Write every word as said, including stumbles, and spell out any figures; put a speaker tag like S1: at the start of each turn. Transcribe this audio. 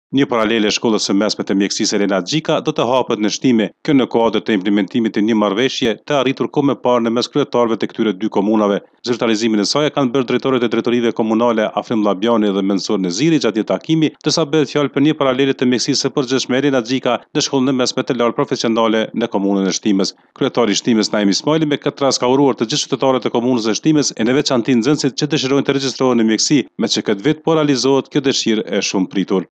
S1: Një paralele e shkollës së mesme të mjekësisë Elena Xhika do të hapet në shtime, kjo në kuadër të implementimit të një marrëveshje të arritur kohë më parë në mes kryetarëve të këtyre dy komunave. Zyrtarizimin e saj e kanë bërë drejtorët e drejtorive komunale Afrim Llabjani dhe Mensur Neziri gjatë një takimi, ndërsa bëhet fjalë për një paralele të mjekësisë së përgjithshme Elena Xhika në shkollën e mesme të lartë profesionale në komunën e Shtimës. Kryetari i Shtimës Naim Ismaili me këtë rast ka uruar të gjithë qytetarët e komunës së Shtimës e në veçantë nxënësit që dëshirojnë të regjistrohen në mjekësi, me që këtë vit po realizohet kjo dëshirë e shumë pritur.